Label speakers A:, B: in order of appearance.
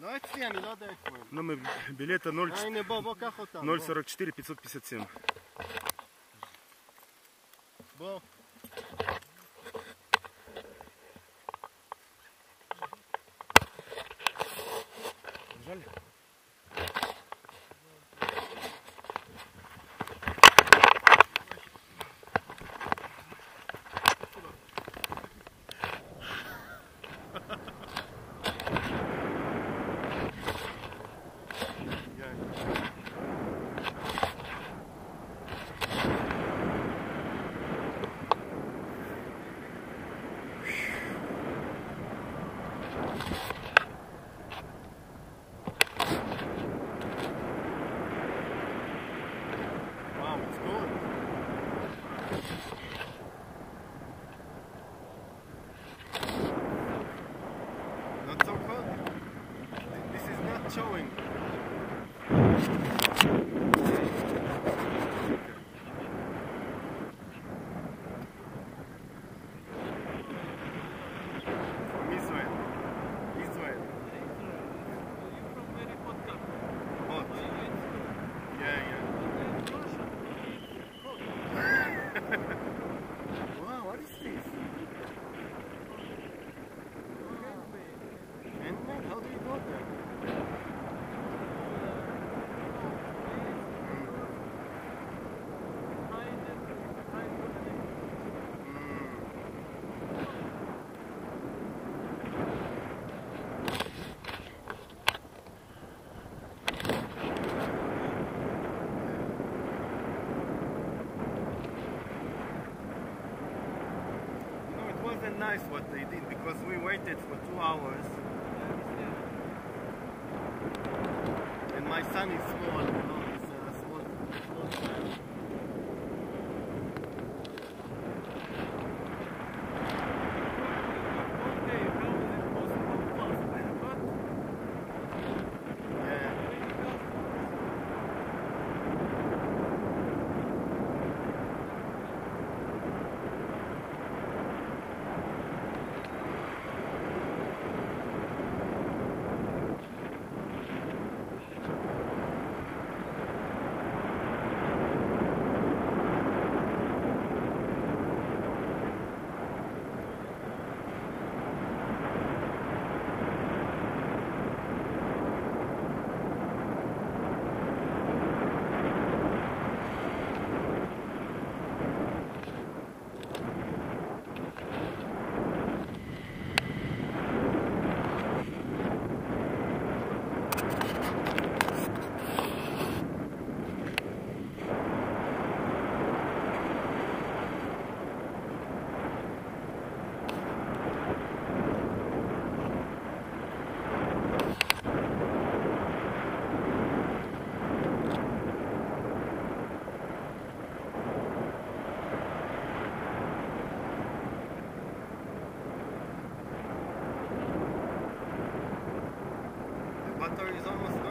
A: לא אצלי, אני לא יודע איפה הם.
B: номер билета
A: הנה בוא, קח אותם.
B: 044 557.
A: בוא.
B: Жаль.
A: Wow, it's good. Not so cold. This is not showing. From Israel. Israel. Hot. Yeah. Wow, what is this? Handmade? How do you go there? No, it wasn't nice what they did because we waited for 2 hours and my son is small, you know, he's a small child. Yeah. The battery is almost